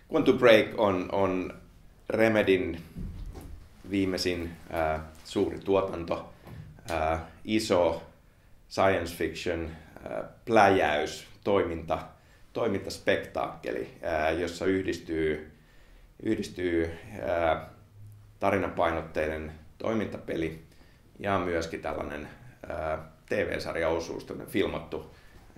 Quantum Break on Remedyn viimeisin suuri tuotanto, iso science fiction pläjäys, toimintaspektaakkeli, jossa yhdistyy tarinapainotteinen toimintapeli ja myöskin tällainen TV-sarjaosuus, tämmöinen filmattu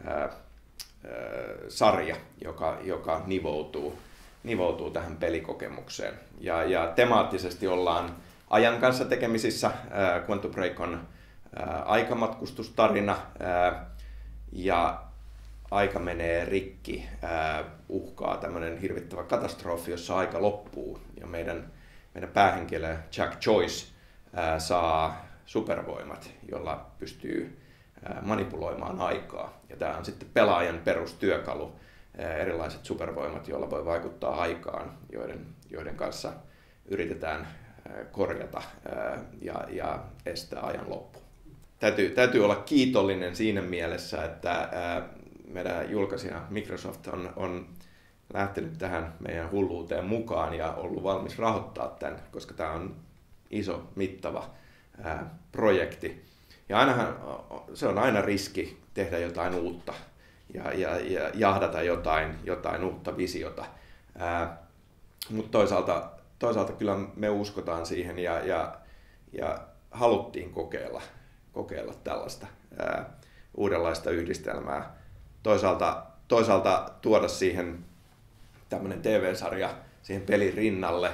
sarja, joka nivoutuu tähän pelikokemukseen. Ja temaattisesti ollaan ajan kanssa tekemisissä. Quantum Break on aikamatkustustarina ja aika menee rikki, uhkaa tämmöinen hirvittävä katastrofi, jossa aika loppuu. Ja meidän päähenkilö Jack Joyce saa supervoimat, jolla pystyy manipuloimaan aikaa. Ja tämä on sitten pelaajan perustyökalu, erilaiset supervoimat, joilla voi vaikuttaa aikaan, joiden kanssa yritetään korjata ja estää ajan loppu. Täytyy olla kiitollinen siinä mielessä, että meidän julkaisija Microsoft on lähtenyt tähän meidän hulluuteen mukaan ja ollut valmis rahoittaa tämän, koska tämä on iso, mittava projekti. Ja ainahan se on aina riski tehdä jotain uutta ja jahdata jotain uutta visiota. Mutta toisaalta kyllä me uskotaan siihen ja haluttiin kokeilla tällaista uudenlaista yhdistelmää. Toisaalta tuoda siihen tämmöinen TV-sarja siihen pelin rinnalle.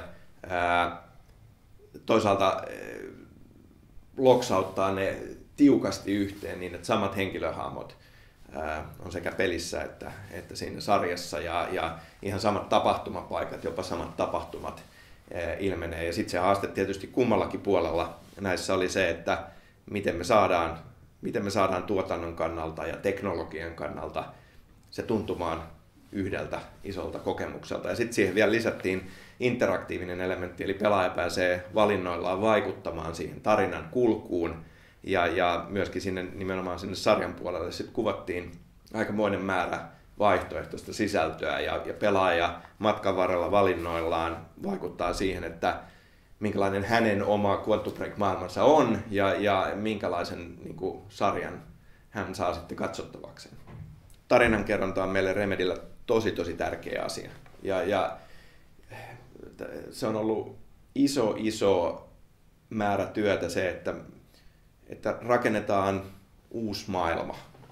Toisaalta loksauttaa ne tiukasti yhteen niin, että samat henkilöhahmot on sekä pelissä että siinä sarjassa ja ihan samat tapahtumapaikat, jopa samat tapahtumat ilmenee. Ja sitten se haaste tietysti kummallakin puolella näissä oli se, että miten me saadaan tuotannon kannalta ja teknologian kannalta se tuntumaan yhdeltä isolta kokemukselta. Ja sitten siihen vielä lisättiin interaktiivinen elementti, eli pelaaja pääsee valinnoillaan vaikuttamaan siihen tarinan kulkuun. Ja myöskin nimenomaan sinne sarjan puolelle sitten kuvattiin aikamoinen määrä vaihtoehtoista sisältöä ja pelaaja matkan varrella valinnoillaan vaikuttaa siihen, että minkälainen hänen oma Quantum Break-maailmansa on ja minkälaisen sarjan hän saa sitten katsottavakseen. Tarinankerronta on meille Remedyllä tosi tärkeä asia. Ja se on ollut iso määrä työtä se, että rakennetaan uusi maailma,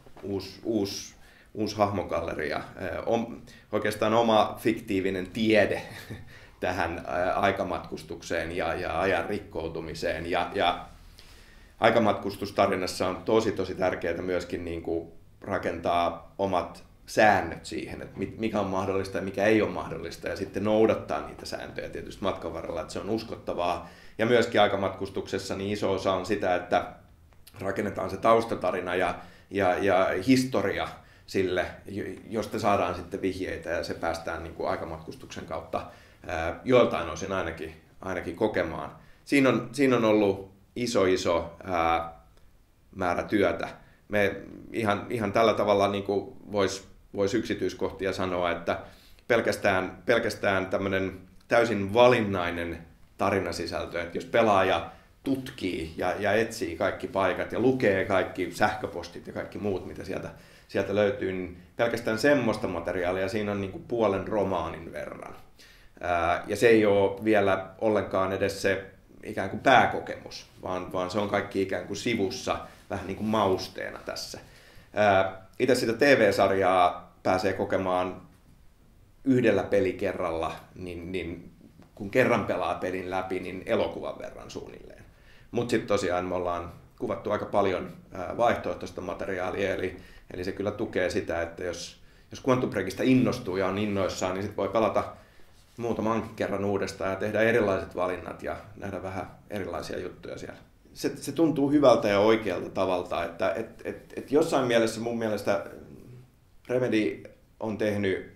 uusi hahmogalleria, oikeastaan oma fiktiivinen tiede tähän aikamatkustukseen ja ajan rikkoutumiseen. Ja aikamatkustustarinassa on tosi tärkeää myöskin niin kuin rakentaa omat säännöt siihen, että mikä on mahdollista ja mikä ei ole mahdollista, ja sitten noudattaa niitä sääntöjä tietysti matkan varrella, että se on uskottavaa. Ja myöskin aikamatkustuksessa niin iso osa on sitä, että rakennetaan se taustatarina ja historia sille, josta saadaan sitten vihjeitä ja se päästään niin kuin aikamatkustuksen kautta joiltain osin ainakin kokemaan. Siinä on ollut iso määrä työtä. Me ihan tällä tavalla niin kuin vois yksityiskohtia sanoa, että pelkästään tämmöinen täysin valinnainen tarinasisältö, että jos pelaaja tutkii ja etsii kaikki paikat ja lukee kaikki sähköpostit ja kaikki muut, mitä sieltä löytyy, niin pelkästään semmoista materiaalia siinä on niin kuin puolen romaanin verran. Ja se ei ole vielä ollenkaan edes se ikään kuin pääkokemus, vaan se on kaikki ikään kuin sivussa vähän niin kuin mausteena tässä. Itse sitä TV-sarjaa pääsee kokemaan yhdellä pelikerralla, niin kun kerran pelaa pelin läpi, niin elokuvan verran suunnilleen. Mutta sitten tosiaan me ollaan kuvattu aika paljon vaihtoehtoista materiaalia, eli se kyllä tukee sitä, että jos Quantum Breakista innostuu ja on innoissaan, niin sitten voi pelata muutaman kerran uudestaan ja tehdä erilaiset valinnat ja nähdä vähän erilaisia juttuja siellä. Se tuntuu hyvältä ja oikealta tavalta, että jossain mielessä mun mielestä Remedy on tehnyt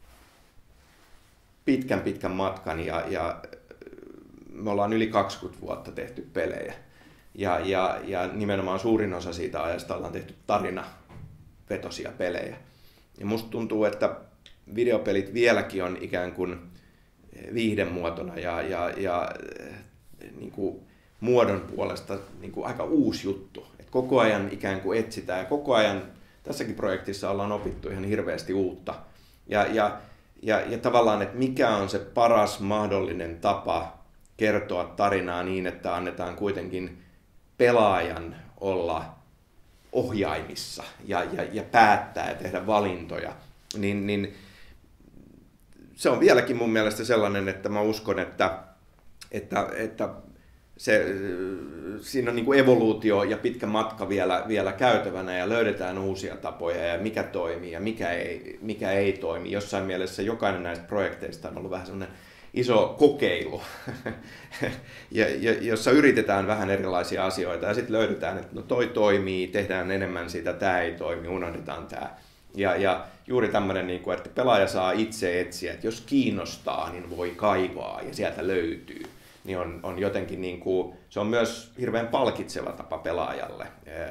pitkän matkan ja me ollaan yli 20 vuotta tehty pelejä. Ja nimenomaan suurin osa siitä ajasta ollaan tehty tarinavetosia pelejä. Ja musta tuntuu, että videopelit vieläkin on ikään kuin viihdemuotona ja niin kuin muodon puolesta niin kuin aika uusi juttu. Et koko ajan ikään kuin etsitään ja koko ajan tässäkin projektissa ollaan opittu ihan hirveästi uutta. Ja tavallaan, että mikä on se paras mahdollinen tapa kertoa tarinaa niin, että annetaan kuitenkin pelaajan olla ohjaimissa ja päättää ja tehdä valintoja, niin se on vieläkin mun mielestä sellainen, että mä uskon, että siinä on niin kuin evoluutio ja pitkä matka vielä käytävänä ja löydetään uusia tapoja ja mikä toimii ja mikä ei toimi. Jossain mielessä jokainen näistä projekteista on ollut vähän sellainen iso kokeilu, jossa yritetään vähän erilaisia asioita ja sitten löydetään, että no toi toimii, tehdään enemmän sitä, tämä ei toimi, unohdetaan tämä. Ja juuri tämmöinen, että pelaaja saa itse etsiä, että jos kiinnostaa, niin voi kaivaa ja sieltä löytyy. Niin on jotenkin, se on myös hirveän palkitseva tapa pelaajalle.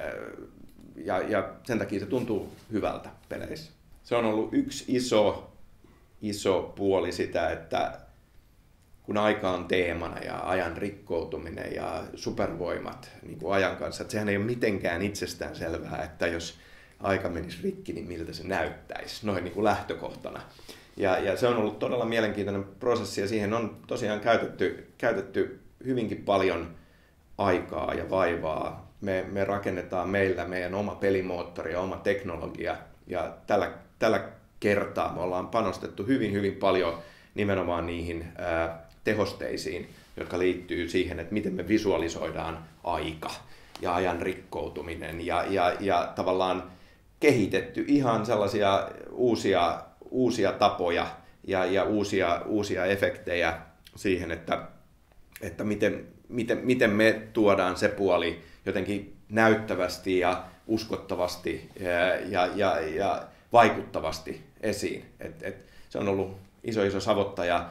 Ja sen takia se tuntuu hyvältä peleissä. Se on ollut yksi iso puoli sitä, että kun aika on teemana ja ajan rikkoutuminen ja supervoimat niin kuin ajan kanssa, että sehän ei ole mitenkään itsestään selvää, että jos aika menisi rikki, niin miltä se näyttäisi, noin niin kuin lähtökohtana. Ja se on ollut todella mielenkiintoinen prosessi ja siihen on tosiaan käytetty hyvinkin paljon aikaa ja vaivaa. Me rakennetaan meidän oma pelimoottori ja oma teknologia ja tällä kertaa me ollaan panostettu hyvin paljon nimenomaan niihin tehosteisiin, jotka liittyy siihen, että miten me visualisoidaan aika ja ajan rikkoutuminen ja tavallaan kehitetty ihan sellaisia uusia tapoja ja uusia efektejä siihen, että miten me tuodaan se puoli jotenkin näyttävästi ja uskottavasti ja vaikuttavasti esiin. Se on ollut iso savottaja,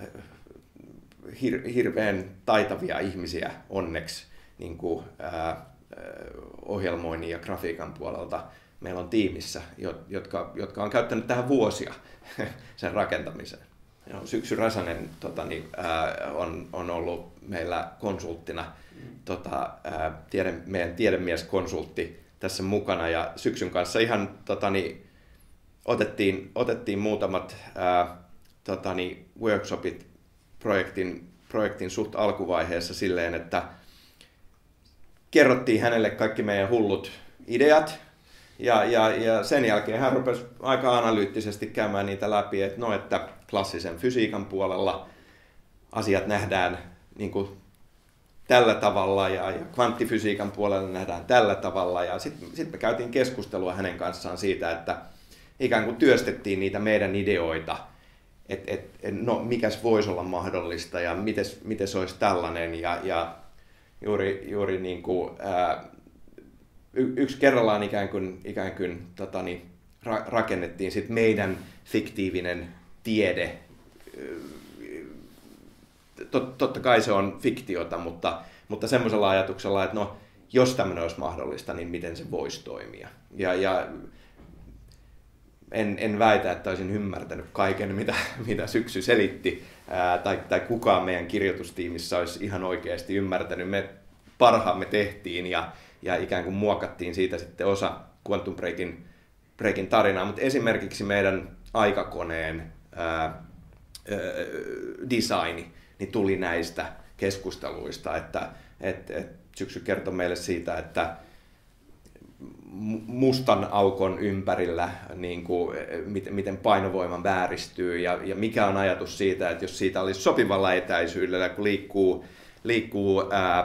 hirveän taitavia ihmisiä onneksi niin kuin, ohjelmoinnin ja grafiikan puolelta. Meillä on tiimissä, jotka on käyttänyt tähän vuosia sen rakentamiseen. Syksy Räsänen on ollut meillä konsulttina, meidän tiedemieskonsultti tässä mukana ja Syksyn kanssa ihan otettiin muutamat workshopit projektin suht alkuvaiheessa silleen, että kerrottiin hänelle kaikki meidän hullut ideat ja sen jälkeen hän rupesi aika analyyttisesti käymään niitä läpi, että klassisen fysiikan puolella asiat nähdään niin kuin tällä tavalla ja kvanttifysiikan puolella nähdään tällä tavalla ja sitten me käytiin keskustelua hänen kanssaan siitä, että ikään kuin työstettiin niitä meidän ideoita, no mikäs voisi olla mahdollista ja miten se olisi tällainen ja juuri niin kuin, yksi kerrallaan ikään kuin rakennettiin sit meidän fiktiivinen tiede. Totta kai se on fiktiota, mutta semmoisella ajatuksella, että no, jos tämmöinen olisi mahdollista, niin miten se voisi toimia. Ja en väitä, että olisin ymmärtänyt kaiken, mitä Syksy selitti, tai kukaan meidän kirjoitustiimissä olisi ihan oikeasti ymmärtänyt. Me parhaamme tehtiin ja ikään kuin muokattiin siitä sitten osa Quantum Breakin tarinaa, mutta esimerkiksi meidän aikakoneen designi niin tuli näistä keskusteluista, että Syksy kertoi meille siitä, että mustan aukon ympärillä niin kuin, miten painovoima vääristyy ja mikä on ajatus siitä, että jos siitä olisi sopivalla etäisyydellä, kun liikkuu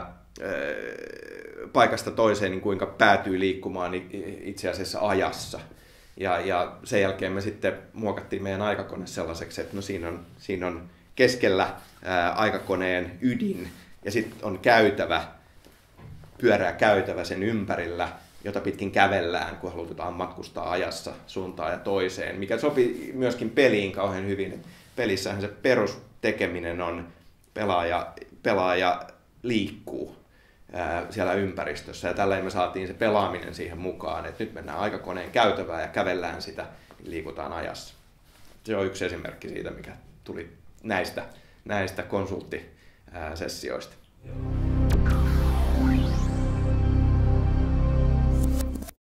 paikasta toiseen, niin kuinka päätyy liikkumaan itse asiassa ajassa. Ja sen jälkeen me sitten muokattiin meidän aikakone sellaiseksi, että no siinä on keskellä aikakoneen ydin ja sitten on pyörää käytävä sen ympärillä, jota pitkin kävellään, kun halutaan matkustaa ajassa suuntaan ja toiseen, mikä sopii myöskin peliin kauhean hyvin. Pelissähän se perustekeminen on pelaaja liikkuu siellä ympäristössä ja tällä me saatiin se pelaaminen siihen mukaan, että nyt mennään aikakoneen käytävään ja kävellään sitä, niin liikutaan ajassa. Se on yksi esimerkki siitä, mikä tuli näistä konsulttisessioista.